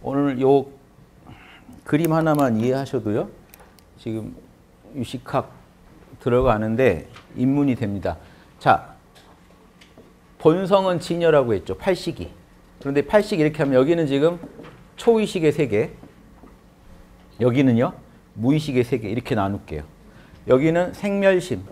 오늘 요 그림 하나만 이해하셔도요. 지금 유식학 들어가는데 입문이 됩니다. 자, 본성은 진여라고 했죠. 팔식이. 그런데 팔식 이렇게 하면 여기는 지금 초의식의 세계, 여기는요 무의식의 세계 이렇게 나눌게요. 여기는 생멸심,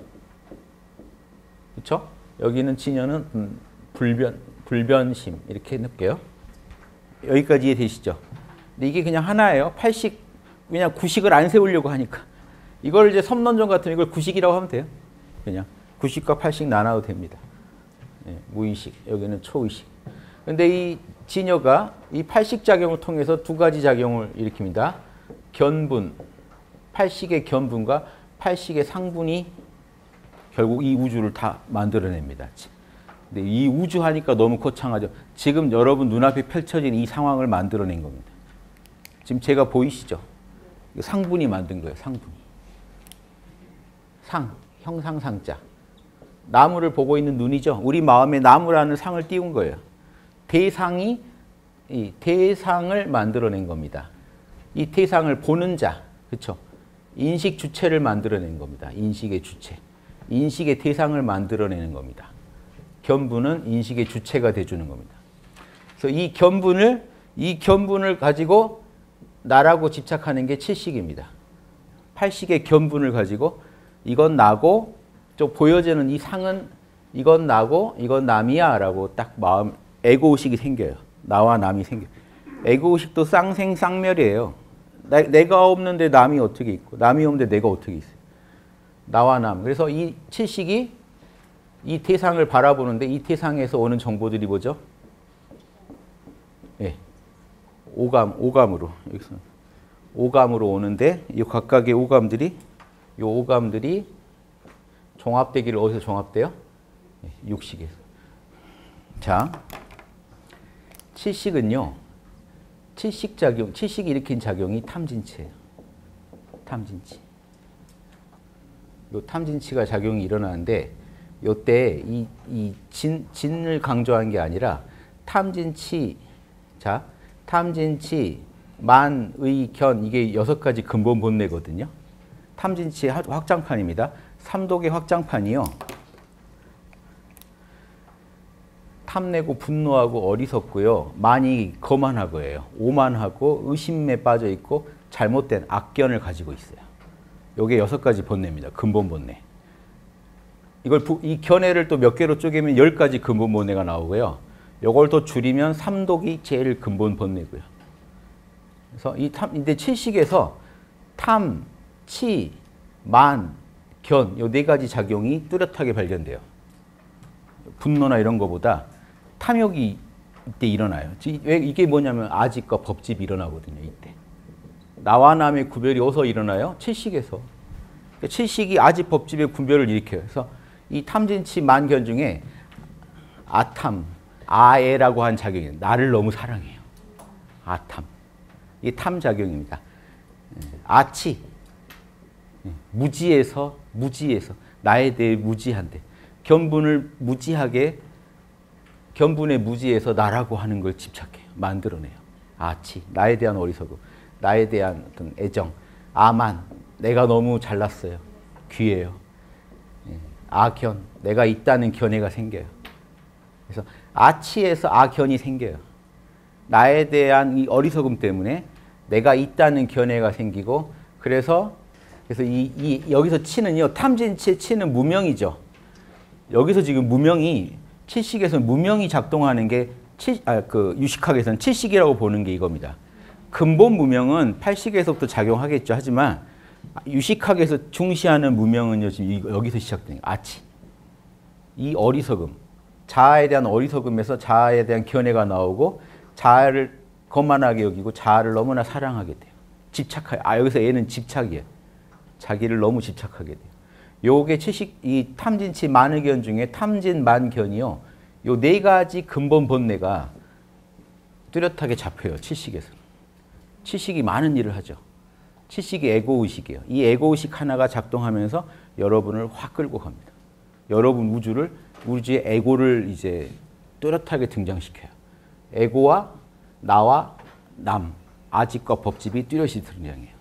그렇죠? 여기는 진여는 불변심 이렇게 넣을게요. 여기까지 이해되시죠? 근데 이게 그냥 하나예요. 팔식, 그냥 구식을 안 세우려고 하니까. 이걸 이제 섬론전 같으면 이걸 구식이라고 하면 돼요. 그냥 구식과 팔식 나눠도 됩니다. 예, 무의식, 여기는 초의식. 근데 이 진여가 이 팔식 작용을 통해서 두 가지 작용을 일으킵니다. 견분, 팔식의 견분과 팔식의 상분이 결국 이 우주를 다 만들어냅니다. 근데 이 우주 하니까 너무 거창하죠. 지금 여러분 눈앞에 펼쳐진 이 상황을 만들어낸 겁니다. 지금 제가 보이시죠? 상분이 만든 거예요. 상분이. 상, 형상상자. 나무를 보고 있는 눈이죠. 우리 마음에 나무라는 상을 띄운 거예요. 대상이 이 대상을 만들어낸 겁니다. 이 대상을 보는 자, 그렇죠? 인식 주체를 만들어낸 겁니다. 인식의 주체. 인식의 대상을 만들어내는 겁니다. 견분은 인식의 주체가 돼주는 겁니다. 그래서 이 견분을 가지고 나라고 집착하는 게 칠식입니다. 팔식의 견분을 가지고 이건 나고 좀 보여지는 이 상은 이건 나고 이건 남이야 라고 딱 마음 에고의식이 생겨요. 나와 남이 생겨요. 에고의식도 쌍생쌍멸이에요. 내가 없는데 남이 어떻게 있고 남이 없는데 내가 어떻게 있어요. 나와 남. 그래서 이 칠식이 이 대상을 바라보는데 이 대상에서 오는 정보들이 뭐죠? 예. 오감으로. 여기서 오감으로 오는데 이 각각의 오감들이 종합되기를 어디서 종합돼요? 예, 육식에서. 자, 칠식은요. 칠식이 일으킨 작용이 탐진치예요. 탐진치. 요 탐진치가 작용이 일어나는데 요때 이 진을 강조한 게 아니라 탐진치, 자, 탐진치, 만, 의, 견 이게 6가지 근본 본뇌거든요. 탐진치 확장판입니다. 삼독의 확장판이요. 탐내고 분노하고 어리석고요. 만이 거만하고예요. 오만하고 의심에 빠져 있고 잘못된 악견을 가지고 있어요. 요게 6가지 본뇌입니다. 근본 본뇌. 이 견해를 또 몇 개로 쪼개면 10가지 근본 본뇌가 나오고요. 요걸 또 줄이면 삼독이 제일 근본 본뇌고요. 그래서 이제 칠식에서 탐, 치, 만, 견 요 4가지 작용이 뚜렷하게 발견돼요. 분노나 이런 거보다 탐욕이 이때 일어나요. 이게 뭐냐면 아집과 법집이 일어나거든요. 이때. 나와 남의 구별이 어디서 일어나요? 칠식에서. 칠식이 아집, 법집의 구별을 일으켜요. 그래서 이 탐진치 만견 중에 아탐, 아애라고 한 작용이에요. 나를 너무 사랑해요. 아탐. 이게 탐작용입니다. 아치. 무지에서 나에 대해 무지한데 견분을 무지하게 견분의 무지에서 나라고 하는 걸 집착해요. 만들어내요. 아치, 나에 대한 어리석음, 나에 대한 어떤 애정. 아만, 내가 너무 잘났어요. 귀해요. 아견, 내가 있다는 견해가 생겨요. 그래서 아치에서 아견이 생겨요. 나에 대한 이 어리석음 때문에 내가 있다는 견해가 생기고 그래서 여기서 치는요. 탐진치의 치는 무명이죠. 여기서 지금 무명이 칠식에서는 무명이 작동하는 게 유식학에서는 칠식이라고 보는 게 이겁니다. 근본 무명은 팔식에서부터 작용하겠죠. 하지만 유식학에서 중시하는 무명은요. 지금 여기서 시작되는 아치. 이 어리석음. 자아에 대한 어리석음에서 자아에 대한 견해가 나오고 자아를 거만하게 여기고 자아를 너무나 사랑하게 돼요. 여기서 얘는 집착이에요. 자기를 너무 집착하게 돼요. 요게 이 탐진치 만의견 중에 탐진 만견이요. 요 4가지 근본 본뇌가 뚜렷하게 잡혀요. 칠식에서. 칠식이 많은 일을 하죠. 칠식이 에고의식이에요. 이 에고의식 하나가 작동하면서 여러분을 확 끌고 갑니다. 여러분 우주의 에고를 이제 뚜렷하게 등장시켜요. 에고와 나와 아집과 법집이 뚜렷이 등장해요.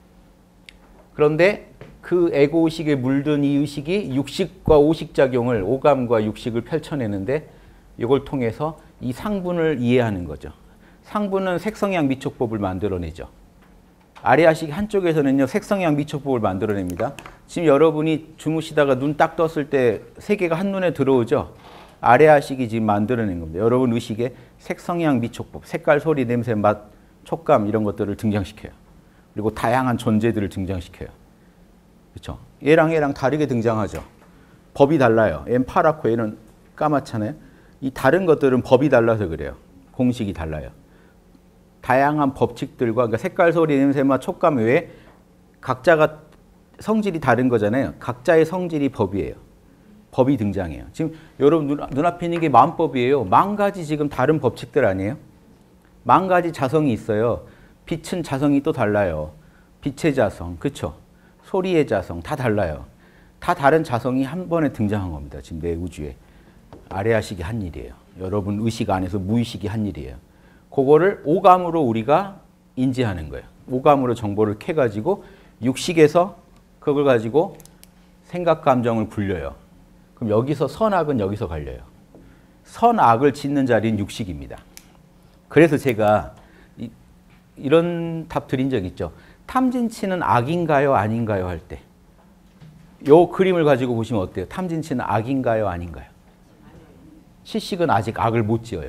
그런데 그 에고의식에 물든 이 의식이 육식과 오식작용을, 오감과 육식을 펼쳐내는데 이걸 통해서 이 상분을 이해하는 거죠. 상분은 색성향 미촉법을 만들어내죠. 아레아식 한쪽에서는요, 색성향 미촉법을 만들어냅니다. 지금 여러분이 주무시다가 눈 딱 떴을 때 세 개가 한눈에 들어오죠. 아레아식이 지금 만들어낸 겁니다. 여러분 의식에 색성향 미촉법, 색깔, 소리, 냄새, 맛, 촉감 이런 것들을 등장시켜요. 그리고 다양한 존재들을 등장시켜요. 그렇죠? 얘랑 다르게 등장하죠. 법이 달라요. 얘는 파랗고 얘는 까맣잖아요. 이 다른 것들은 법이 달라서 그래요. 공식이 달라요. 다양한 법칙들과, 그러니까 색깔, 소리, 냄새, 맛, 촉감 외에 각자가 성질이 다른 거잖아요. 각자의 성질이 법이에요. 법이 등장해요. 지금 여러분 눈앞에 있는 게 마음법이에요. 만 가지 지금 다른 법칙들 아니에요? 만 가지 자성이 있어요. 빛은 자성이 또 달라요. 빛의 자성, 그렇죠? 소리의 자성 다 달라요. 다 다른 자성이 한 번에 등장한 겁니다. 지금 내 우주에. 아레아식이 한 일이에요. 여러분 의식 안에서 무의식이 한 일이에요. 그거를 오감으로 우리가 인지하는 거예요. 오감으로 정보를 캐가지고 육식에서 그걸 가지고 생각, 감정을 굴려요. 그럼 여기서 선악은 여기서 갈려요. 선악을 짓는 자리는 육식입니다. 그래서 제가 이런 답 드린 적 있죠. 탐진치는 악인가요? 아닌가요? 할 때. 요 그림을 가지고 보시면 어때요? 탐진치는 악인가요? 아닌가요? 칠식은 아직 악을 못 지어요.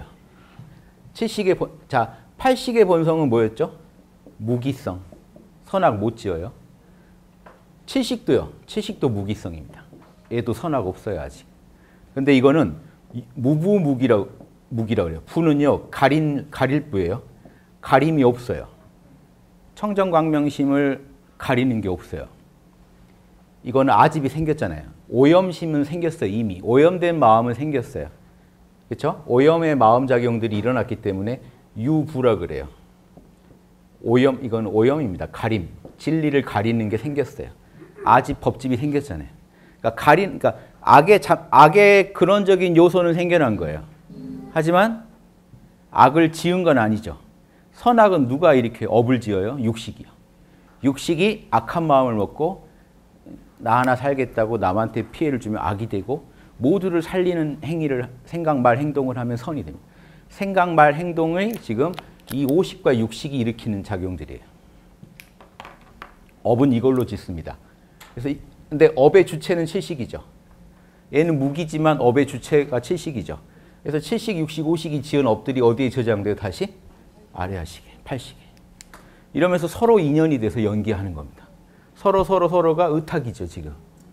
팔식의 본성은 뭐였죠? 무기성. 선악 못 지어요. 칠식도요. 칠식도 무기성입니다. 얘도 선악 없어요, 아직. 근데 이거는 무부무기라고 그래요. 부는요, 가릴 부예요. 가림이 없어요. 청정광명심을 가리는 게 없어요. 이거는 아집이 생겼잖아요. 오염심은 생겼어요, 이미. 오염된 마음은 생겼어요. 그렇죠? 오염의 마음작용들이 일어났기 때문에 유부라 그래요. 오염, 이건 오염입니다. 가림. 진리를 가리는 게 생겼어요. 아집, 법집이 생겼잖아요. 그러니까 악의 근원적인 요소는 생겨난 거예요. 하지만 악을 지은 건 아니죠. 선악은 누가 이렇게 업을 지어요? 육식이요. 육식이 악한 마음을 먹고 나 하나 살겠다고 남한테 피해를 주면 악이 되고, 모두를 살리는 행위를, 생각, 말, 행동을 하면 선이 됩니다. 생각, 말, 행동의 지금 이 오식과 육식이 일으키는 작용들이에요. 업은 이걸로 짓습니다. 그래서 근데 업의 주체는 칠식이죠. 얘는 무기지만 업의 주체가 칠식이죠. 그래서 칠식, 육식, 오식이 지은 업들이 어디에 저장돼요? 다시 아레아식에, 팔식에. 이러면서 서로 인연이 돼서 연기하는 겁니다. 서로가 의탁이죠, 지금.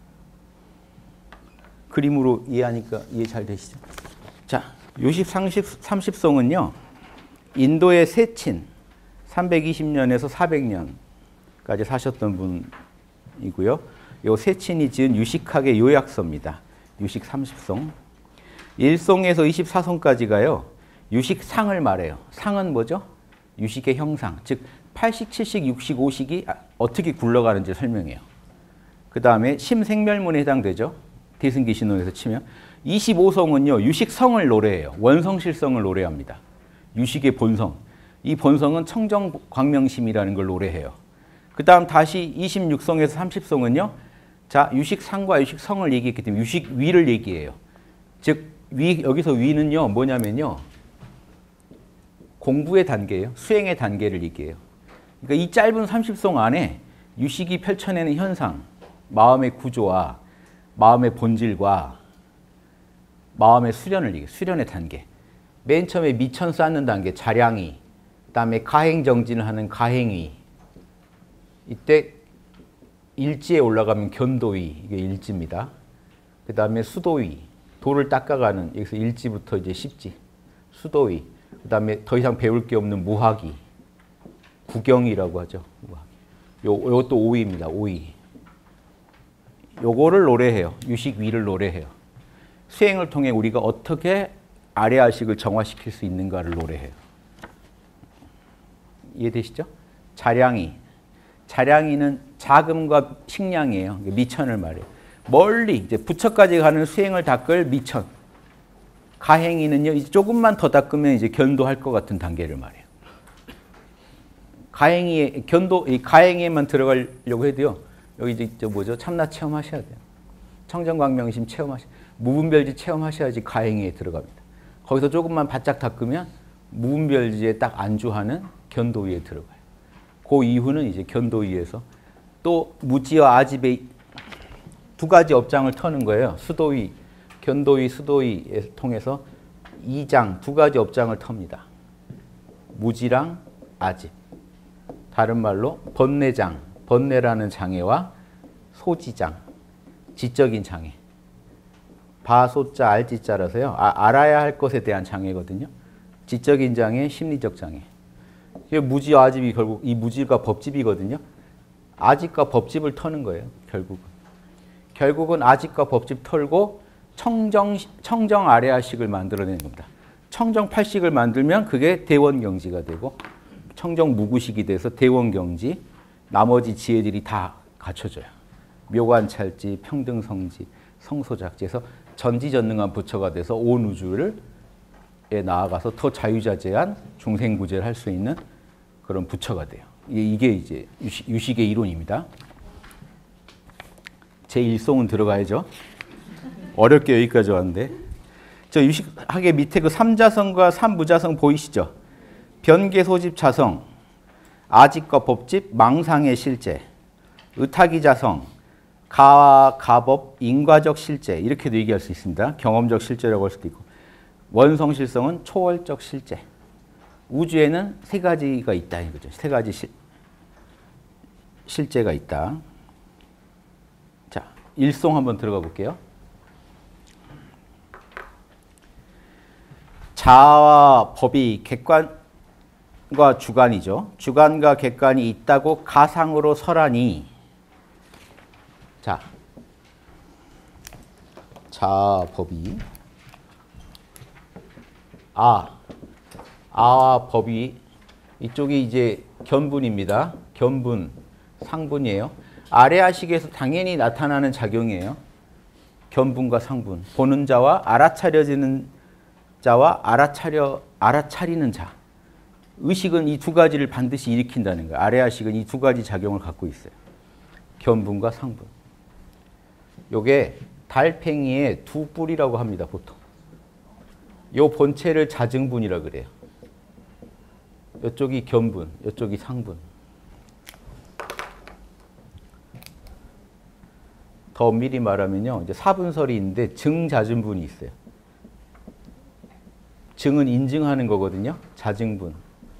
그림으로 이해하니까 이해 잘 되시죠? 자, 요십 30성은요. 인도의 세친 320년에서 400년까지 사셨던 분이고요. 요 세친이 지은 유식학의 요약서입니다. 유식 30성. 1성에서 24성까지가요. 유식상을 말해요. 상은 뭐죠? 유식의 형상. 즉 팔식, 칠식, 육식, 오식이 어떻게 굴러가는지 설명해요. 그 다음에 심생멸문에 해당되죠. 대승기신론에서 치면. 25성은요. 유식성을 노래해요. 원성실성을 노래합니다. 유식의 본성. 이 본성은 청정광명심이라는 걸 노래해요. 그 다음 다시 26성에서 30성은요. 자, 유식상과 유식성을 얘기했기 때문에 유식위를 얘기해요. 즉 여기서 위는요. 뭐냐면요. 공부의 단계예요. 수행의 단계를 얘기해요. 그러니까 이 짧은 30성 안에 유식이 펼쳐내는 현상, 마음의 구조와 마음의 본질과 마음의 수련을 얘기해요. 수련의 단계. 맨 처음에 미천 쌓는 단계, 자량이. 그 다음에 가행정진을 하는 가행위. 이때 일지에 올라가면 견도위, 이게 일지입니다. 그 다음에 수도위, 도를 닦아가는, 여기서 일지부터 이제 십지, 수도위. 그 다음에 더 이상 배울 게 없는 무학위, 구경이라고 하죠. 요것도 오위입니다. 오위. 요거를 노래해요. 유식위를 노래해요. 수행을 통해 우리가 어떻게 아레아식을 정화시킬 수 있는가를 노래해요. 이해되시죠? 자량이. 자량이는 자금과 식량이에요. 미천을 말해요. 멀리 이제 부처까지 가는 수행을 닦을 미천. 가행이는요. 이제 조금만 더 닦으면 이제 견도할 것 같은 단계를 말해요. 가행이 견도 이 가행에만 들어가려고 해도요. 여기 이제 저 뭐죠? 참나 체험하셔야 돼요. 청정광명심 체험하셔. 무분별지 체험하셔야지 가행에 들어갑니다. 거기서 조금만 바짝 닦으면 무분별지에 딱 안주하는 견도위에 들어가요. 그 이후는 이제 견도위에서 또 무지와 아집의 두 가지 업장을 터는 거예요. 수도위, 견도위, 수도위에 통해서 2장, 두 가지 업장을 텁니다. 무지랑 아집. 다른 말로 번뇌장, 번뇌라는 장애와 소지장, 지적인 장애. 바소자, 알지자라서요. 알아야 할 것에 대한 장애거든요. 지적인 장애, 심리적 장애. 무지와 아집이 결국 이 무지가 법집이거든요. 아집과 법집을 터는 거예요. 결국은 아집과 법집 털고 청정 아래아식을 만들어내는 겁니다. 청정 팔식을 만들면 그게 대원경지가 되고 청정 무구식이 돼서 대원경지, 나머지 지혜들이 다 갖춰져요. 묘관찰지, 평등성지, 성소작지에서 전지전능한 부처가 돼서 온 우주를 나아가서 더 자유자재한 중생구제를 할 수 있는 그런 부처가 돼요. 이게 이제 유식의 이론입니다. 제1송은 들어가야죠. 어렵게 여기까지 왔는데. 저 유식학의 밑에 그 삼자성과 삼무자성 보이시죠? 변계, 소집, 자성, 아집과 법집, 망상의 실제, 의탁이 자성, 가와 가법, 인과적 실제 이렇게도 얘기할 수 있습니다. 경험적 실제라고 할 수도 있고 원성실성은 초월적 실제. 우주에는 세 가지가 있다 이거죠. 세 가지 실제가 있다. 자, 일송 한번 들어가 볼게요. 자와 법이 객관과 주관이죠. 주관과 객관이 있다고 가상으로 설하니 자, 자 법이 아와 법이 이쪽이 이제 견분입니다. 견분, 상분이에요. 아래아식에서 당연히 나타나는 작용이에요. 견분과 상분. 보는 자와 알아차려지는 자와 알아차리는 자. 의식은 이 두 가지를 반드시 일으킨다는 거예요. 아래아식은 이 두 가지 작용을 갖고 있어요. 견분과 상분. 요게 달팽이의 두 뿔이라고 합니다. 보통. 요 본체를 자증분이라 그래요. 이쪽이 견분, 이쪽이 상분. 더 엄밀히 말하면요, 이제 사분설이 있는데 증자증분이 있어요. 증은 인증하는 거거든요. 자증분.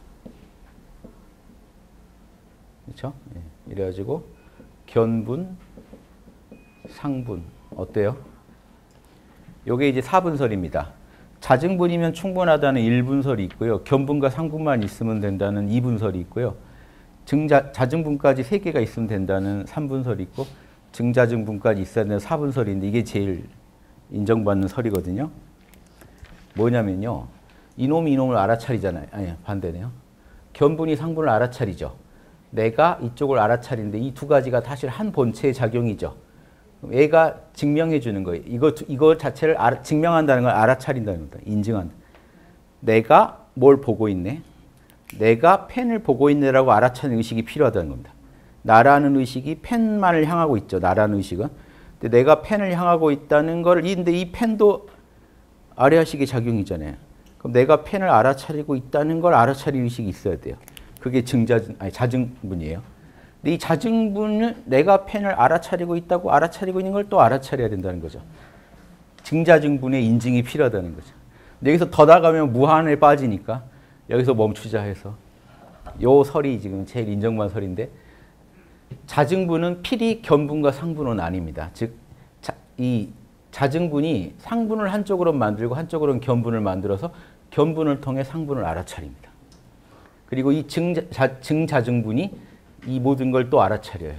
그렇죠? 예. 이래가지고 견분, 상분 어때요? 요게 이제 사분설입니다. 자증분이면 충분하다는 1분설이 있고요. 견분과 상분만 있으면 된다는 2분설이 있고요. 자증분까지 3개가 있으면 된다는 3분설이 있고 증자증분까지 있어야 되는 4분설인데 이게 제일 인정받는 설이거든요. 뭐냐면요. 이놈이 이놈을 알아차리잖아요. 아니, 반대네요. 견분이 상분을 알아차리죠. 내가 이쪽을 알아차리는데 이 두 가지가 사실 한 본체의 작용이죠. 애가 증명해 주는 거예요. 이거 자체를 증명한다는 걸 알아차린다는 겁니다. 인증한다. 내가 뭘 보고 있네? 내가 펜을 보고 있네라고 알아차리는 의식이 필요하다는 겁니다. 나라는 의식이 펜만을 향하고 있죠. 나라는 의식은. 근데 내가 펜을 향하고 있다는 걸, 근데 이 펜도 아래아식의 작용이잖아요. 그럼 내가 펜을 알아차리고 있다는 걸 알아차릴 의식이 있어야 돼요. 그게 자증분이에요. 근데 이 자증분을 내가 펜을 알아차리고 있다고 알아차리고 있는 걸 또 알아차려야 된다는 거죠. 증자증분의 인증이 필요하다는 거죠. 근데 여기서 더 나가면 무한에 빠지니까 여기서 멈추자 해서 요 설이 지금 제일 인정받은 설인데 자증분은 필히 견분과 상분은 아닙니다. 즉, 이 자증분이 상분을 한쪽으로 만들고 한쪽으로는 견분을 만들어서 견분을 통해 상분을 알아차립니다. 그리고 이 증자증분이 이 모든 걸 또 알아차려요.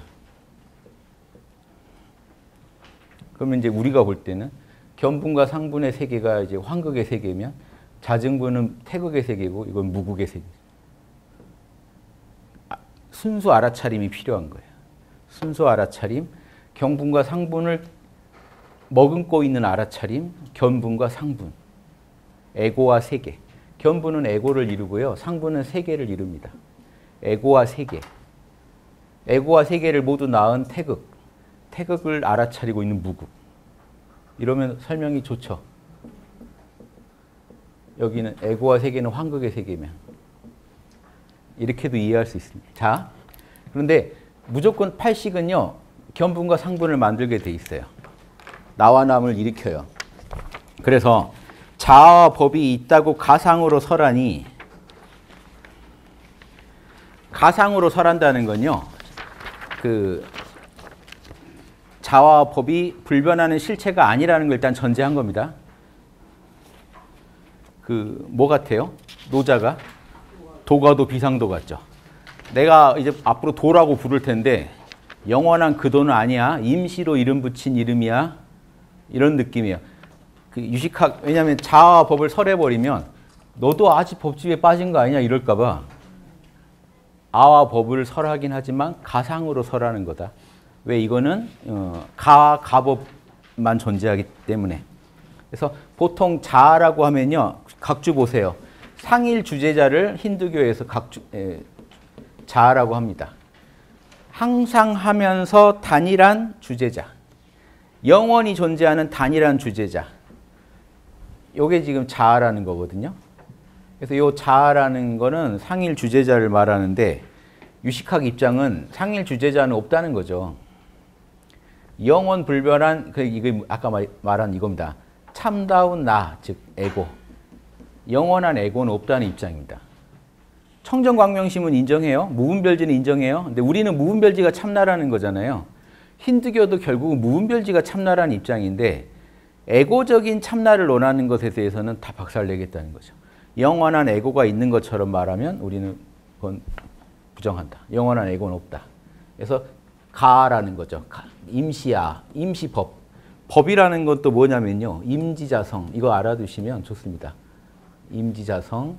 그러면 이제 우리가 볼 때는 견분과 상분의 세계가 이제 환극의 세계면 자증분은 태극의 세계고 이건 무극의 세계. 순수 알아차림이 필요한 거예요. 순수 알아차림, 경분과 상분을 머금고 있는 알아차림, 견분과 상분. 에고와 세계. 견분은 에고를 이루고요. 상분은 세계를 이룹니다. 에고와 세계. 에고와 세계를 모두 낳은 태극. 태극을 알아차리고 있는 무국. 이러면 설명이 좋죠. 여기는 에고와 세계는 환극의 세계면. 이렇게도 이해할 수 있습니다. 자, 그런데 무조건 팔식은요. 견분과 상분을 만들게 돼 있어요. 나와 남을 일으켜요. 그래서 자아와 법이 있다고 가상으로 설하니, 가상으로 설한다는 건요. 그 자아와 법이 불변하는 실체가 아니라는 걸 일단 전제한 겁니다. 그 뭐 같아요? 노자가 도가도 비상도 같죠. 내가 이제 앞으로 도라고 부를 텐데 영원한 그 도는 아니야. 임시로 이름 붙인 이름이야. 이런 느낌이에요. 그 유식학, 왜냐하면 자아와 법을 설해버리면 너도 아직 법집에 빠진 거 아니냐 이럴까 봐 아와 법을 설하긴 하지만 가상으로 설하는 거다. 왜 이거는 가와 가법만 존재하기 때문에. 그래서 보통 자아라고 하면요. 각주 보세요. 상일 주제자를 힌두교에서 자아라고 합니다. 항상 하면서 단일한 주제자. 영원히 존재하는 단일한 주제자. 요게 지금 자아라는 거거든요. 그래서 요 자아라는 거는 상일 주제자를 말하는데 유식학 입장은 상일 주제자는 없다는 거죠. 영원 불변한, 이게 아까 말한 이겁니다. 참다운 나, 즉 에고. 영원한 에고는 없다는 입장입니다. 청정광명심은 인정해요. 무분별지는 인정해요. 근데 우리는 무분별지가 참나라는 거잖아요. 힌두교도 결국은 무분별지가 참나라는 입장인데 에고적인 참나를 논하는 것에 대해서는 다 박살내겠다는 거죠. 영원한 에고가 있는 것처럼 말하면 우리는 그건 부정한다. 영원한 에고는 없다. 그래서 가라는 거죠. 임시야, 임시법. 법이라는 것도 뭐냐면요. 임지자성. 이거 알아두시면 좋습니다. 임지자성.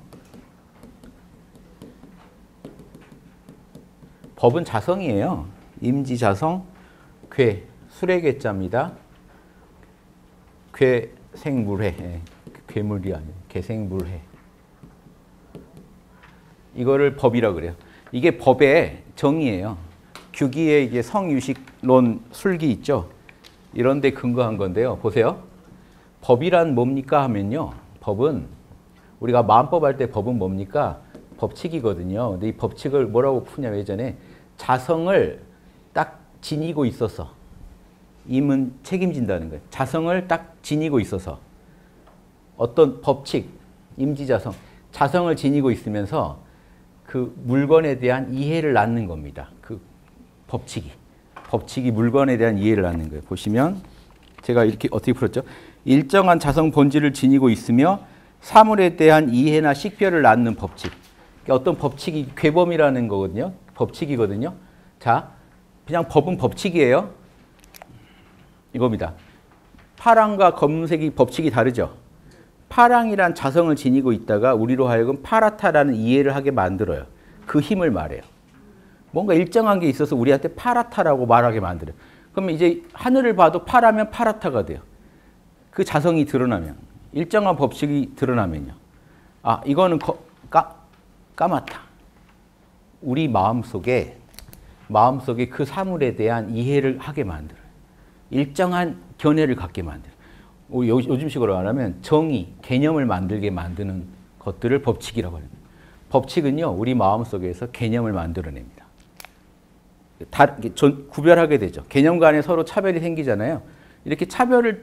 법은 자성이에요. 임지자성, 괴, 술의 괴자입니다. 괴생물회. 괴물이 아니에요. 괴생물회. 이거를 법이라고 그래요. 이게 법의 정의예요. 규기에 이게 성유식론 술기 있죠. 이런 데 근거한 건데요. 보세요. 법이란 뭡니까 하면요. 법은 우리가 마음법 할 때 법은 뭡니까? 법칙이거든요. 근데 이 법칙을 뭐라고 푸냐면 예전에 자성을 딱 지니고 있어서 임은 책임진다는 거예요. 자성을 딱 지니고 있어서 어떤 법칙, 임지자성, 자성을 지니고 있으면서 그 물건에 대한 이해를 낳는 겁니다. 그 법칙이 물건에 대한 이해를 낳는 거예요. 보시면 제가 이렇게 어떻게 풀었죠? 일정한 자성 본질을 지니고 있으며 사물에 대한 이해나 식별을 낳는 법칙. 그러니까 어떤 법칙이 괴범이라는 거거든요. 법칙이거든요. 자, 그냥 법은 법칙이에요. 이겁니다. 파랑과 검은색이 법칙이 다르죠. 파랑이란 자성을 지니고 있다가 우리로 하여금 파라타라는 이해를 하게 만들어요. 그 힘을 말해요. 뭔가 일정한 게 있어서 우리한테 파라타라고 말하게 만들어요. 그러면 이제 하늘을 봐도 파라면 파라타가 돼요. 그 자성이 드러나면, 일정한 법칙이 드러나면요. 아, 이거는 까맣다. 우리 마음속에 그 사물에 대한 이해를 하게 만들어요. 일정한 견해를 갖게 만들어요. 요즘식으로 말하면 정의, 개념을 만들게 만드는 것들을 법칙이라고 합니다. 법칙은요, 우리 마음속에서 개념을 만들어냅니다. 구별하게 되죠. 개념 간에 서로 차별이 생기잖아요. 이렇게 차별을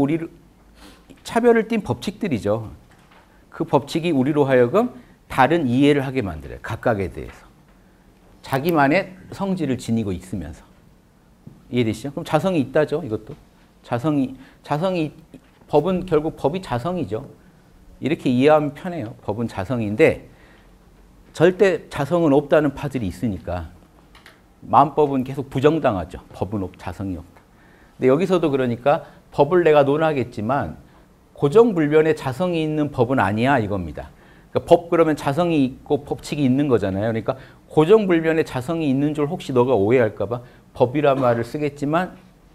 띈 법칙들이죠. 그 법칙이 우리로 하여금 다른 이해를 하게 만들어요. 각각에 대해서. 자기만의 성질을 지니고 있으면서. 이해되시죠? 그럼 자성이 있다죠, 이것도. 자성이, 법은 결국 법이 자성이죠. 이렇게 이해하면 편해요. 법은 자성인데 절대 자성은 없다는 파들이 있으니까 마음법은 계속 부정당하죠. 법은 자성이 없다. 근데 여기서도 그러니까 법을 내가 논하겠지만 고정불변의 자성이 있는 법은 아니야 이겁니다. 그러니까 법 그러면 자성이 있고 법칙이 있는 거잖아요. 그러니까 고정불변의 자성이 있는 줄 혹시 너가 오해할까 봐 법이란 말을 쓰겠지만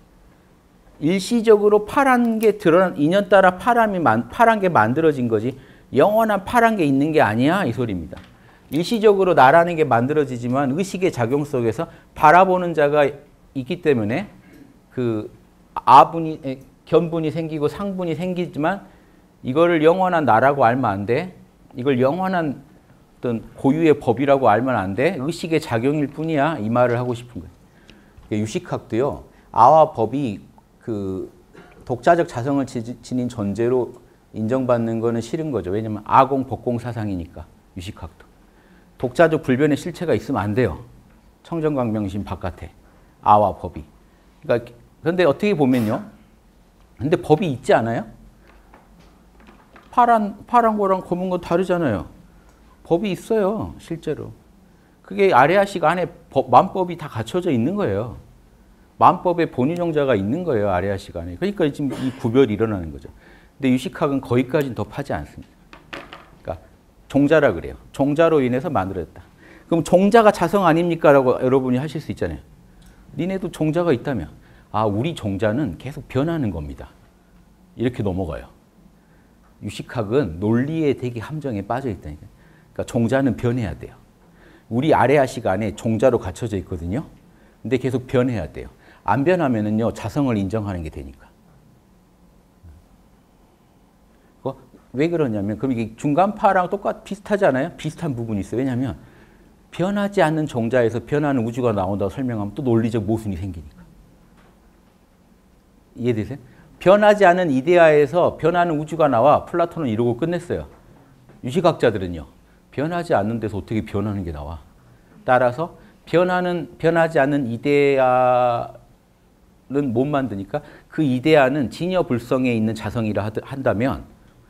일시적으로 파란 게 인연 따라 파란 게 만들어진 거지 영원한 파란 게 있는 게 아니야 이 소리입니다. 일시적으로 나라는 게 만들어지지만 의식의 작용 속에서 바라보는 자가 있기 때문에 그 아분이 견분이 생기고 상분이 생기지만 이거를 영원한 나라고 알면 안 돼. 이걸 영원한 어떤 고유의 법이라고 알면 안 돼. 의식의 작용일 뿐이야. 이 말을 하고 싶은 거예요. 유식학도요. 아와 법이 그 독자적 자성을 지닌 존재로 인정받는 거는 싫은 거죠. 왜냐하면 아공, 법공 사상이니까 유식학도. 독자적 불변의 실체가 있으면 안 돼요. 청정광명심 바깥에 아와 법이. 그러니까 그런데 어떻게 보면요. 근데 법이 있지 않아요? 파란 거랑 검은 거 다르잖아요. 법이 있어요. 실제로. 그게 아레아식 안에 만법이 다 갖춰져 있는 거예요. 만법의 본유정자가 있는 거예요. 아레아식 안에. 그러니까 지금 이 구별이 일어나는 거죠. 근데 유식학은 거기까지는 더 파지 않습니다. 그러니까 종자라 그래요. 종자로 인해서 만들어졌다. 그럼 종자가 자성 아닙니까? 라고 여러분이 하실 수 있잖아요. 니네도 종자가 있다며. 아, 우리 종자는 계속 변하는 겁니다. 이렇게 넘어가요. 유식학은 논리의 대기 함정에 빠져 있다니까. 그러니까 종자는 변해야 돼요. 우리 아레아식 안에 종자로 갖춰져 있거든요. 근데 계속 변해야 돼요. 안 변하면은요, 자성을 인정하는 게 되니까. 왜 그러냐면, 그럼 이게 중간파랑 비슷하지 않아요? 비슷한 부분이 있어요. 왜냐하면, 변하지 않는 종자에서 변하는 우주가 나온다고 설명하면 또 논리적 모순이 생기니까. 이해되세요? 변하지 않은 이데아에서 변하는 우주가 나와 플라톤은 이러고 끝냈어요. 유식학자들은요. 변하지 않는 데서 어떻게 변하는 게 나와? 따라서 변하지 않는 이데아는 못 만드니까 그 이데아는 진여불성에 있는 자성이라 한다면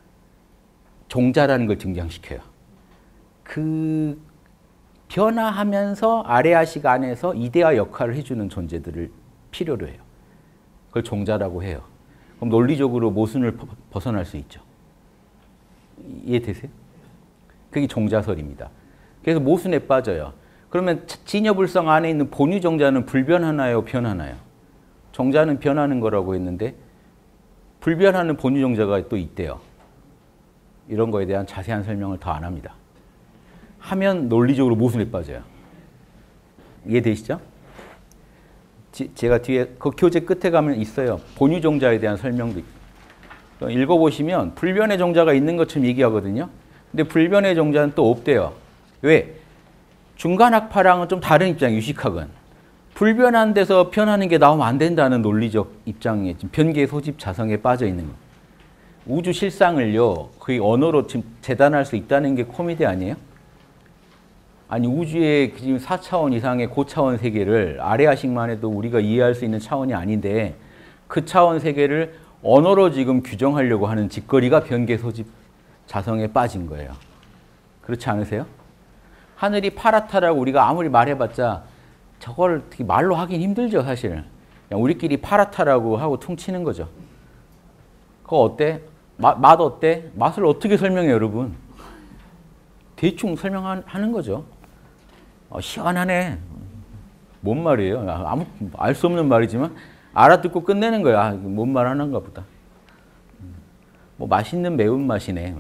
종자라는 걸 등장시켜요. 그 변화하면서 아레아식 안에서 이데아 역할을 해주는 존재들을 필요로 해요. 그걸 종자라고 해요. 그럼 논리적으로 모순을 벗어날 수 있죠. 이해되세요? 그게 종자설입니다. 그래서 모순에 빠져요. 그러면 진여불성 안에 있는 본유종자는 불변하나요? 변하나요? 종자는 변하는 거라고 했는데 불변하는 본유종자가 또 있대요. 이런 거에 대한 자세한 설명을 더 안 합니다. 하면 논리적으로 모순에 빠져요. 이해되시죠? 제가 뒤에 그 교재 끝에 가면 있어요. 본유종자에 대한 설명도 있고. 읽어보시면 불변의 종자가 있는 것처럼 얘기하거든요. 근데 불변의 종자는 또 없대요. 왜? 중간학파랑은 좀 다른 입장이에요. 유식학은. 불변한 데서 변하는 게 나오면 안 된다는 논리적 입장에 지금 변계 소집 자성에 빠져 있는 거예요. 우주 실상을요. 거의 언어로 지금 재단할 수 있다는 게 코미디 아니에요? 아니 우주의 지금 4차원 이상의 고차원 세계를 아레아식만 해도 우리가 이해할 수 있는 차원이 아닌데 그 차원 세계를 언어로 지금 규정하려고 하는 짓거리가 변계 소집 자성에 빠진 거예요. 그렇지 않으세요? 하늘이 파랗다라고 우리가 아무리 말해봤자 저걸 어떻게 말로 하긴 힘들죠, 사실. 그냥 우리끼리 파랗다라고 하고 퉁치는 거죠. 그거 어때? 맛 어때? 맛을 어떻게 설명해요, 여러분? 대충 설명하는 거죠. 시원하네. 뭔 말이에요? 아무 알 수 없는 말이지만 알아듣고 끝내는 거야. 뭔 말 하는가 보다. 뭐 맛있는 매운맛이네.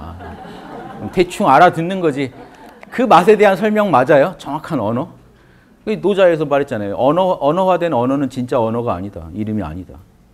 대충 알아듣는 거지. 그 맛에 대한 설명 맞아요? 정확한 언어? 노자에서 말했잖아요. 언어화된 언어는 진짜 언어가 아니다. 이름이 아니다.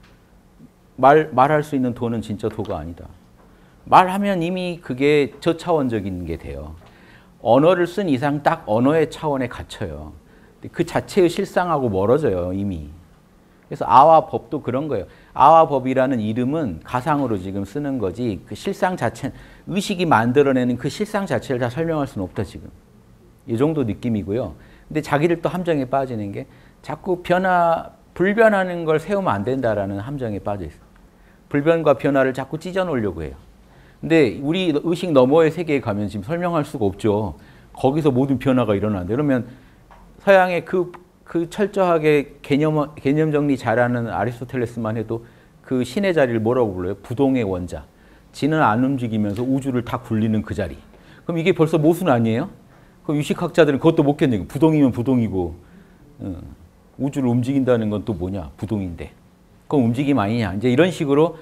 말할 수 있는 도는 진짜 도가 아니다. 말하면 이미 그게 저차원적인 게 돼요. 언어를 쓴 이상 딱 언어의 차원에 갇혀요. 그 자체의 실상하고 멀어져요, 이미. 그래서 아와 법도 그런 거예요. 아와 법이라는 이름은 가상으로 지금 쓰는 거지 그 실상 자체, 의식이 만들어내는 그 실상 자체를 다 설명할 수는 없다, 지금. 이 정도 느낌이고요. 근데 자기를 또 함정에 빠지는 게 자꾸 불변하는 걸 세우면 안 된다라는 함정에 빠져 있어요. 불변과 변화를 자꾸 찢어 놓으려고 해요. 근데 우리 의식 너머의 세계에 가면 지금 설명할 수가 없죠. 거기서 모든 변화가 일어나는데. 그러면 서양의 그 철저하게 개념 정리 잘하는 아리스토텔레스만 해도 그 신의 자리를 뭐라고 불러요? 부동의 원자. 지는 안 움직이면서 우주를 다 굴리는 그 자리. 그럼 이게 벌써 모순 아니에요? 그럼 유식학자들은 그것도 못 견뎌요. 부동이면 부동이고 우주를 움직인다는 건 또 뭐냐? 부동인데. 그건 움직임 아니냐? 이제 이런 식으로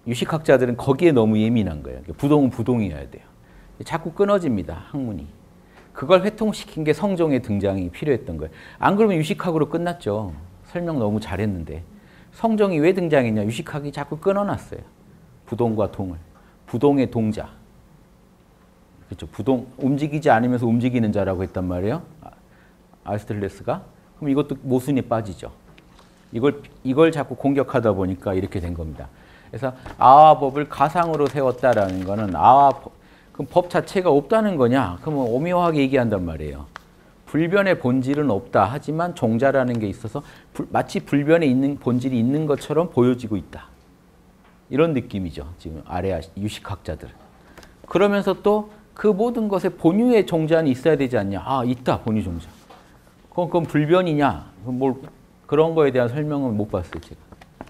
유식학자들은 거기에 너무 예민한 거예요. 부동은 부동이어야 돼요. 자꾸 끊어집니다. 학문이. 그걸 회통시킨 게 성종의 등장이 필요했던 거예요. 안 그러면 유식학으로 끝났죠. 설명 너무 잘했는데. 성종이 왜 등장했냐. 유식학이 자꾸 끊어놨어요. 부동과 동을. 부동의 동자. 그렇죠. 부동, 움직이지 않으면서 움직이는 자라고 했단 말이에요. 아리스토텔레스가. 그럼 이것도 모순에 빠지죠. 이걸 자꾸 공격하다 보니까 이렇게 된 겁니다. 그래서 아화법을 가상으로 세웠다라는 거는 그럼 법 자체가 없다는 거냐? 그러면 오묘하게 얘기한단 말이에요. 불변의 본질은 없다. 하지만 종자라는 게 있어서 마치 불변에 있는 본질이 있는 것처럼 보여지고 있다. 이런 느낌이죠. 지금 아래 유식학자들. 그러면서 또 그 모든 것에 본유의 종자는 있어야 되지 않냐? 아, 있다. 본유 종자. 그럼 불변이냐? 그런 거에 대한 설명은 못 봤어요. 제가.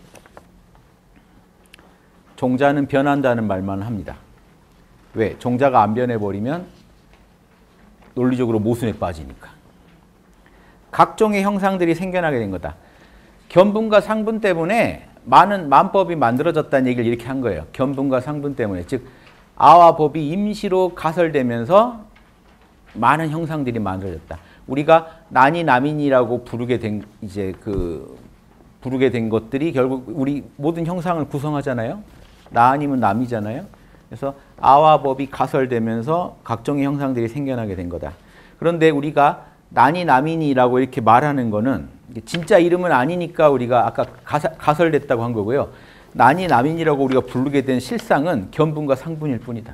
종자는 변한다는 말만 합니다. 왜? 종자가 안 변해버리면 논리적으로 모순에 빠지니까. 각종의 형상들이 생겨나게 된 거다. 견분과 상분 때문에 많은 만법이 만들어졌다는 얘기를 이렇게 한 거예요. 견분과 상분 때문에. 즉 아와 법이 임시로 가설되면서 많은 형상들이 만들어졌다. 우리가 난이 남인이라고 부르게 된 것들이 결국 우리 모든 형상을 구성하잖아요. 나 아니면 남이잖아요. 그래서 아와 법이 가설되면서 각종의 형상들이 생겨나게 된 거다. 그런데 우리가 난이 남인이라고 이렇게 말하는 거는 진짜 이름은 아니니까 우리가 아까 가설됐다고 한 거고요. 난이 남인이라고 우리가 부르게 된 실상은 견분과 상분일 뿐이다.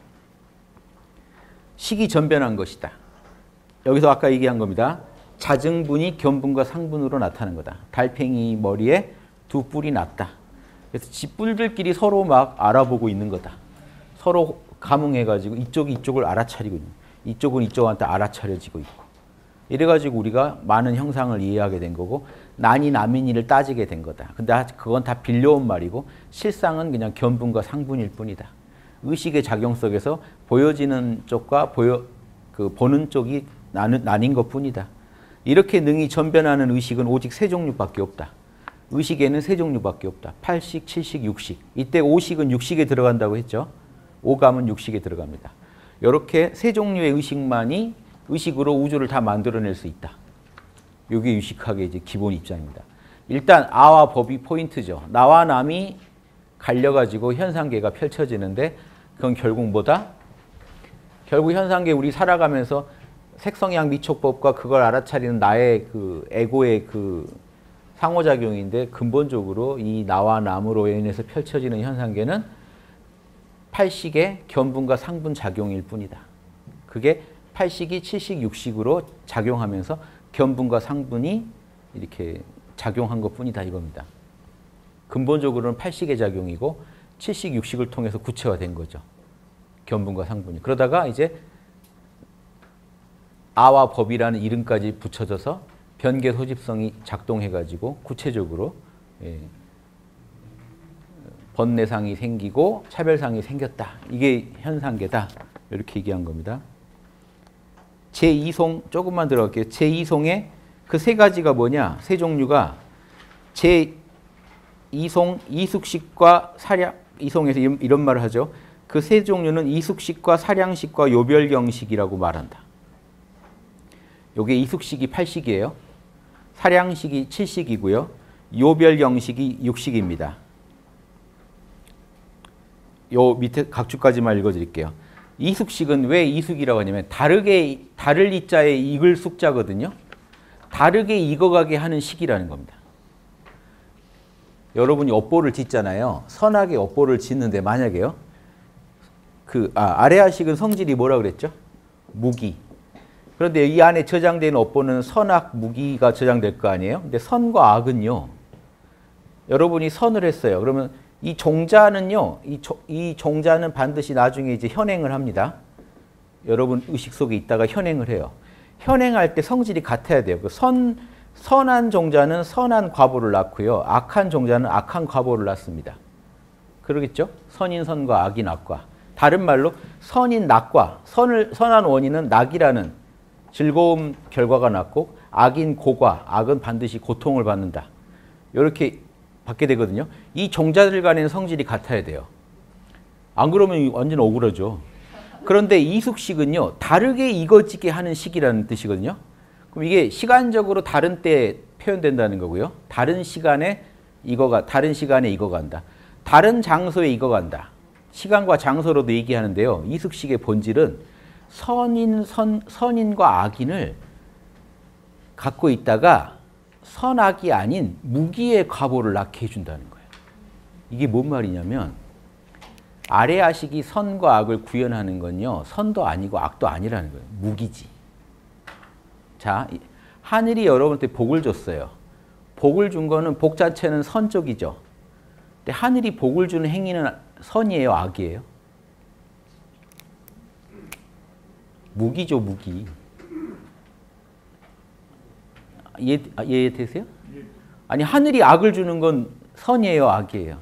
식이 전변한 것이다. 여기서 아까 얘기한 겁니다. 자증분이 견분과 상분으로 나타나는 거다. 달팽이 머리에 두 뿔이 났다. 그래서 쥐뿔들끼리 서로 막 알아보고 있는 거다. 서로 감응해가지고 이쪽이 이쪽을 알아차리고 있는, 이쪽은 이쪽한테 알아차려지고 있고. 이래가지고 우리가 많은 형상을 이해하게 된 거고 난이 남인이를 따지게 된 거다. 근데 그건 다 빌려온 말이고 실상은 그냥 견분과 상분일 뿐이다. 의식의 작용 속에서 보여지는 쪽과 보는 쪽이 나뉜 것뿐이다. 이렇게 능히 전변하는 의식은 오직 세 종류밖에 없다. 의식에는 세 종류밖에 없다. 8식, 7식, 6식. 이때 5식은 6식에 들어간다고 했죠. 오감은 6식에 들어갑니다. 이렇게 세 종류의 의식만이 의식으로 우주를 다 만들어낼 수 있다. 이게 유식학의 이제 기본 입장입니다. 일단 아와 법이 포인트죠. 나와 남이 갈려가지고 현상계가 펼쳐지는데 그건 결국 뭐다? 결국 현상계 우리 살아가면서 색성향 미촉법과 그걸 알아차리는 나의 그 에고의 그 상호작용인데 근본적으로 이 나와 남으로 인해서 펼쳐지는 현상계는 8식의 견분과 상분 작용일 뿐이다. 그게 8식이 7식, 6식으로 작용하면서 견분과 상분이 이렇게 작용한 것뿐이다 이겁니다. 근본적으로는 8식의 작용이고 7식, 6식을 통해서 구체화된 거죠. 견분과 상분이. 그러다가 이제 아와 법이라는 이름까지 붙여져서 변계 소집성이 작동해가지고 구체적으로 번뇌상이 생기고 차별상이 생겼다. 이게 현상계다. 이렇게 얘기한 겁니다. 제2송 조금만 들어갈게요. 제2송에 그 세 가지가 뭐냐? 세 종류가 제2송 이숙식과 사량 이송에서 이런 말을 하죠. 그 세 종류는 이숙식과 사량식과 요별경식이라고 말한다. 요게 이숙식이 8식이에요. 사량식이 7식이고요. 요별경식이 6식입니다. 요 밑에 각주까지만 읽어드릴게요. 이숙식은 왜 이숙이라고 하냐면 다를 이자에 익을 숙자거든요. 다르게 익어가게 하는 식이라는 겁니다. 여러분이 업보를 짓잖아요. 선악의 업보를 짓는데 만약에요. 아레아식은 성질이 뭐라 그랬죠? 무기. 그런데 이 안에 저장된 업보는 선악, 무기가 저장될 거 아니에요? 근데 선과 악은요. 여러분이 선을 했어요. 그러면 이 종자는요. 이 종자는 반드시 나중에 이제 현행을 합니다. 여러분 의식 속에 있다가 현행을 해요. 현행할 때 성질이 같아야 돼요. 선한 종자는 선한 과보를 낳고요. 악한 종자는 악한 과보를 낳습니다. 그러겠죠? 선인 선과 악인 악과. 다른 말로 선인 낙과 선한 원인은 낙이라는 즐거움 결과가 났고 악인 고과, 악은 반드시 고통을 받는다. 이렇게 받게 되거든요. 이 종자들 간에는 성질이 같아야 돼요. 안 그러면 완전 억울하죠. 그런데 이숙식은요, 다르게 이거지게 하는 식이라는 뜻이거든요. 그럼 이게 시간적으로 다른 때에 표현된다는 거고요. 다른 시간에 이거가 한다. 다른 장소에 이거가 한다. 시간과 장소로도 얘기하는데요. 이숙식의 본질은 선인과 악인을 갖고 있다가 선악이 아닌 무기의 과보를 낳게 해준다는 거예요. 이게 뭔 말이냐면 아레아식이 선과 악을 구현하는 건요. 선도 아니고 악도 아니라는 거예요. 무기지. 자, 하늘이 여러분한테 복을 줬어요. 복을 준 거는 복 자체는 선 쪽이죠. 근데 하늘이 복을 주는 행위는 선이에요, 악이에요? 무기죠, 무기. 이해되세요? 아니, 하늘이 악을 주는 건 선이에요, 악이에요?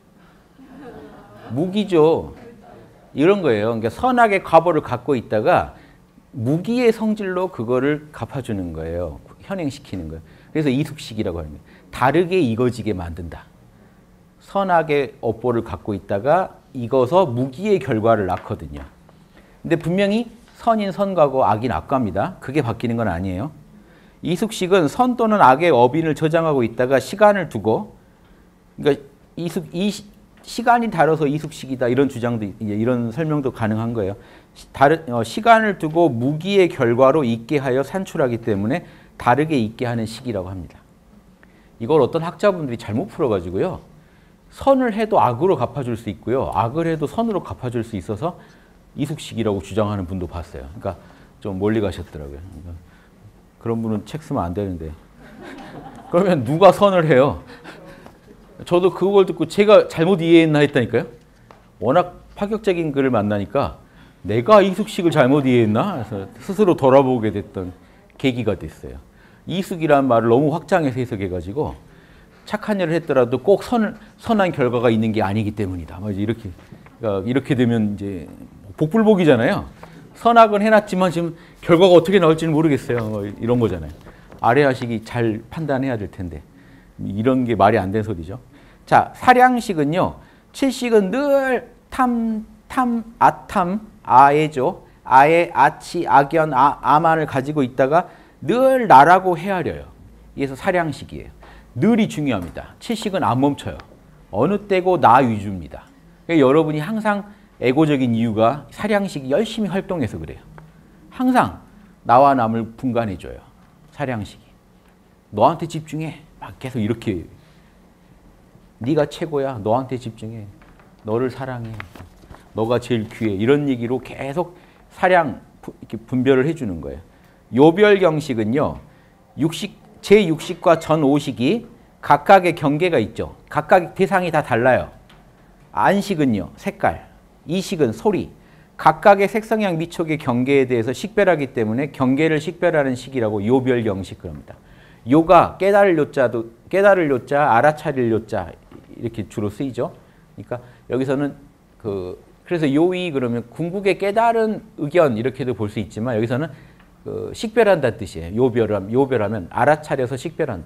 무기죠. 이런 거예요. 그러니까 선악의 과보를 갖고 있다가 무기의 성질로 그거를 갚아주는 거예요. 현행시키는 거예요. 그래서 이숙식이라고 하는 거예요. 다르게 이거지게 만든다. 선악의 업보를 갖고 있다가 익어서 무기의 결과를 낳거든요. 근데 분명히 선인 선과고 악인 악과입니다. 그게 바뀌는 건 아니에요. 이숙식은 선 또는 악의 업인을 저장하고 있다가 시간을 두고, 그러니까 시간이 다뤄서 이숙식이다 이런 주장도 이런 설명도 가능한 거예요. 시간을 두고 무기의 결과로 있게 하여 산출하기 때문에 다르게 있게 하는 식이라고 합니다. 이걸 어떤 학자분들이 잘못 풀어가지고요. 선을 해도 악으로 갚아줄 수 있고요. 악을 해도 선으로 갚아줄 수 있어서 이숙식이라고 주장하는 분도 봤어요. 그러니까 좀 멀리 가셨더라고요. 그러니까 그런 분은 책 쓰면 안 되는데. 그러면 누가 선을 해요? 저도 그걸 듣고 제가 잘못 이해했나 했다니까요. 워낙 파격적인 글을 만나니까 내가 이숙식을 잘못 이해했나? 그래서 스스로 돌아보게 됐던 계기가 됐어요. 이숙이라는 말을 너무 확장해서 해석해가지고 착한 일을 했더라도 꼭 선한 결과가 있는 게 아니기 때문이다. 이렇게, 그러니까 이렇게 되면 이제 복불복이잖아요. 선악은 해놨지만 지금 결과가 어떻게 나올지는 모르겠어요. 이런 거잖아요. 아레아식이 잘 판단해야 될 텐데 이런 게 말이 안 되는 소리죠. 자, 사량식은요. 칠식은 늘 아탐, 아애죠. 아애, 아치, 악연, 아만을 가지고 있다가 늘 나라고 헤아려요. 그래서 사량식이에요. 늘이 중요합니다. 칠식은 안 멈춰요. 어느 때고 나 위주입니다. 그러니까 여러분이 항상 에고적인 이유가 사량식이 열심히 활동해서 그래요. 항상 나와 남을 분간해줘요. 사량식이. 너한테 집중해. 막 계속 이렇게. 네가 최고야. 너한테 집중해. 너를 사랑해. 너가 제일 귀해. 이런 얘기로 계속 사량 이렇게 분별을 해주는 거예요. 요별경식은요. 제6식과 전5식이 각각의 경계가 있죠. 각각 대상이 다 달라요. 안식은요. 색깔. 이식은 소리. 각각의 색성향 미촉의 경계에 대해서 식별하기 때문에 경계를 식별하는 식이라고 요별경식 그럽니다. 요가 깨달을 요자, 알아차릴 요자 이렇게 주로 쓰이죠. 그러니까 여기서는 그래서 요의 그러면 궁극의 깨달은 의견 이렇게도 볼 수 있지만 여기서는 식별한다는 뜻이에요. 요별하면 알아차려서 식별한다.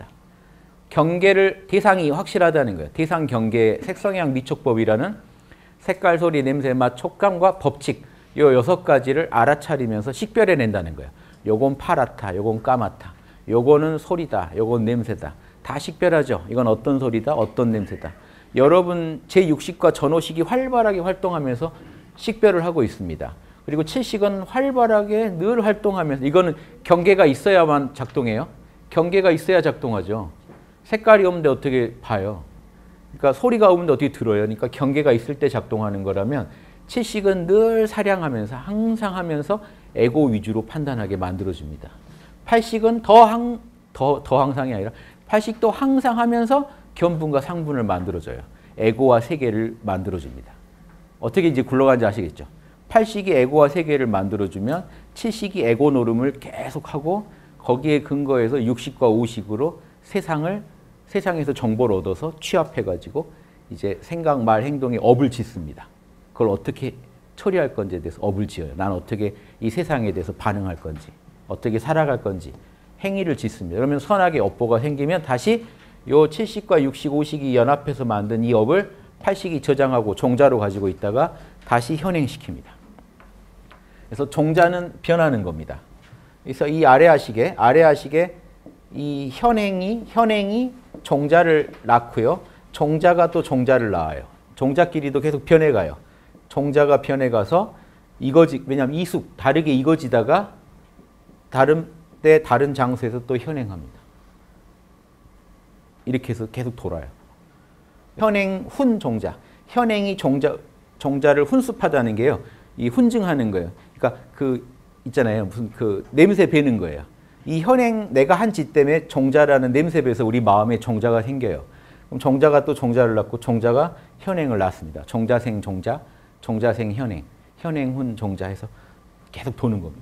경계를 대상이 확실하다는 거예요. 대상 경계 색성향 미촉법이라는 색깔, 소리, 냄새, 맛, 촉감과 법칙 요 6가지를 알아차리면서 식별해낸다는 거예요. 요건 파랗다, 요건 까맣다, 요거는 소리다, 요건 냄새다. 다 식별하죠. 이건 어떤 소리다, 어떤 냄새다. 여러분 제6식과 전5식이 활발하게 활동하면서 식별을 하고 있습니다. 그리고 7식은 활발하게 늘 활동하면서 이거는 경계가 있어야만 작동해요. 경계가 있어야 작동하죠. 색깔이 없는데 어떻게 봐요? 그러니까 소리가 없는데 어떻게 들어요? 그러니까 경계가 있을 때 작동하는 거라면 7식은 늘 사량하면서 항상 하면서 에고 위주로 판단하게 만들어줍니다. 8식은 더 항상이 아니라 8식도 항상 하면서 견분과 상분을 만들어줘요. 에고와 세계를 만들어줍니다. 어떻게 이제 굴러가는지 아시겠죠? 8식이 에고와 세계를 만들어주면 7식이 에고 노름을 계속하고 거기에 근거해서 6식과 5식으로 세상에서 정보를 얻어서 취합해가지고 이제 생각, 말, 행동에 업을 짓습니다. 그걸 어떻게 처리할 건지에 대해서 업을 지어요. 난 어떻게 이 세상에 대해서 반응할 건지, 어떻게 살아갈 건지 행위를 짓습니다. 그러면 선악의 업보가 생기면 다시 요 7식과 6식, 5식이 연합해서 만든 이 업을 8식이 저장하고 종자로 가지고 있다가 다시 현행시킵니다. 그래서 종자는 변하는 겁니다. 그래서 이 아래하식에 이 현행이 종자를 낳고요. 종자가 또 종자를 낳아요. 종자끼리도 계속 변해가요. 종자가 변해가서 이거지, 왜냐하면 이숙, 다르게 이거지다가 다른 때 다른 장소에서 또 현행합니다. 이렇게 해서 계속 돌아요. 현행, 훈, 종자. 현행이 종자를 훈습하다는 게요. 이 훈증하는 거예요. 그러니까 있잖아요. 무슨 냄새 배는 거예요. 이 현행, 내가 한 짓 때문에 종자라는 냄새 배서 우리 마음에 종자가 생겨요. 그럼 종자가 또 종자를 낳고 종자가 현행을 낳습니다. 종자생 종자, 종자생 현행, 현행, 훈, 종자 해서 계속 도는 겁니다.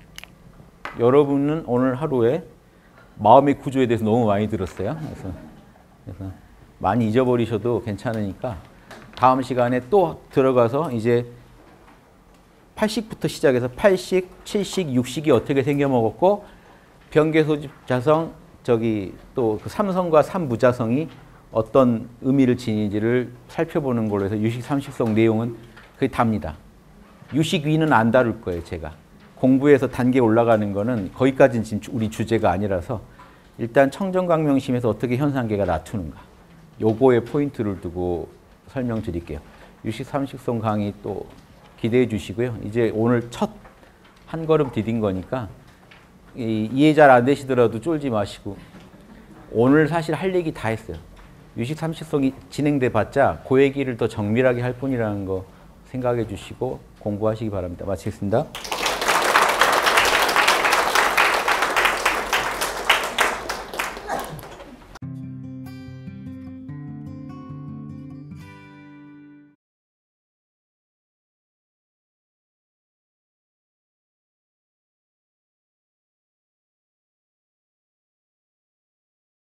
여러분은 오늘 하루에 마음의 구조에 대해서 너무 많이 들었어요. 그래서 많이 잊어버리셔도 괜찮으니까 다음 시간에 또 들어가서 이제 8식부터 시작해서 8식, 7식, 6식이 어떻게 생겨먹었고 병계소집자성, 또 그 삼성과 삼부자성이 어떤 의미를 지니지를 살펴보는 걸로 해서 유식, 삼식성 내용은 그게 답니다. 유식 위는 안 다룰 거예요, 제가. 공부해서 단계 올라가는 거는 거기까지는 지금 우리 주제가 아니라서 일단 청정광명심에서 어떻게 현상계가 나투는가. 요거에 포인트를 두고 설명드릴게요. 유식, 삼식성 강의 또 기대해 주시고요. 이제 오늘 첫 한 걸음 디딘 거니까 이해 잘 안 되시더라도 쫄지 마시고 오늘 사실 할 얘기 다 했어요. 유식, 삼식성이 진행돼 봤자 그 얘기를 더 정밀하게 할 뿐이라는 거 생각해 주시고 공부하시기 바랍니다. 마치겠습니다.